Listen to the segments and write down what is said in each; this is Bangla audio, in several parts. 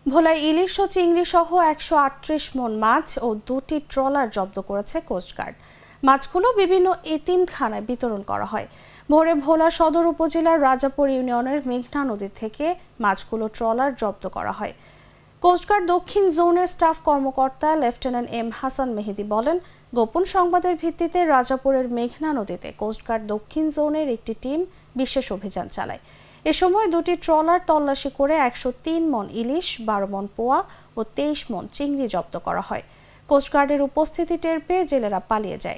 ভোলায় ইলিশ ও চিংড়ি সহ ১৩৮ মণ মাছ ও ২টি ট্রলার জব্দ করেছে কোস্টগার্ড। মাছগুলো বিভিন্ন এতিমখানায় বিতরণ করা হয়। ভোরে ভোলা সদর উপজেলার রাজাপুর ইউনিয়নের মেঘনা নদী থেকে মাছগুলো ট্রলার জব্দ করা হয়। কোস্টগার্ড দক্ষিণ জোনের স্টাফ কর্মকর্তা লেফটেন্যান্ট এম হাসান মেহেদি বলেন, গোপন সংবাদের ভিত্তিতে রাজাপুরের মেঘনা নদীতে কোস্টগার্ড দক্ষিণ জোনের একটি টিম বিশেষ অভিযান চালায়। এ সময় ২টি ট্রলার তল্লাশি করে ১০৩ মণ ইলিশ, ১২ মণ পোয়া ও ২৩ মণ চিংড়ি জব্দ করা হয়। কোস্টগার্ডের উপস্থিতি টের পেয়ে জেলেরা পালিয়ে যায়।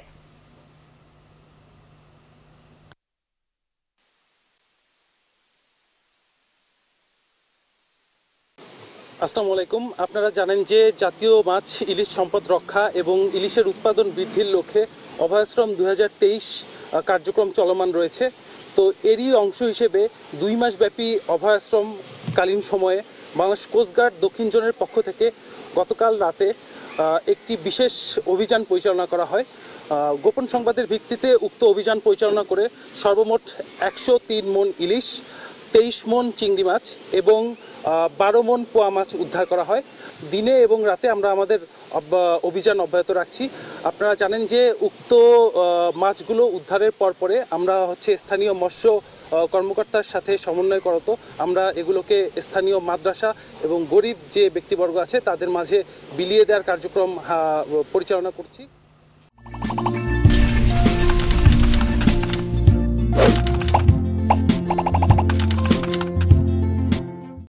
আসসালামু আলাইকুম। আপনারা জানেন যে জাতীয় মাছ ইলিশ সম্পদ রক্ষা এবং ইলিশের উৎপাদন বৃদ্ধির লক্ষ্যে অভয়াশ্রম ২০২৩ কার্যক্রম চলমান রয়েছে। তো এরই অংশ হিসেবে ২ মাসব্যাপী অভয়াশ্রমকালীন সময়ে বাংলাদেশ কোস্টগার্ড দক্ষিণ জোনের পক্ষ থেকে গতকাল রাতে একটি বিশেষ অভিযান পরিচালনা করা হয়। গোপন সংবাদের ভিত্তিতে উক্ত অভিযান পরিচালনা করে সর্বমোট ১০৩ মণ ইলিশ, ২৩ মণ চিংড়ি মাছ এবং ১২ মণ পোয়া মাছ উদ্ধার করা হয়। দিনে এবং রাতে আমরা আমাদের অভিযান অব্যাহত রাখছি। আপনারা জানেন যে উক্ত মাছগুলো উদ্ধারের পরে আমরা স্থানীয় মৎস্য কর্মকর্তার সাথে সমন্বয় করত আমরা এগুলোকে স্থানীয় মাদ্রাসা এবং গরিব যে ব্যক্তিবর্গ আছে তাদের মাঝে বিলিয়ে দেওয়ার কার্যক্রম পরিচালনা করছি।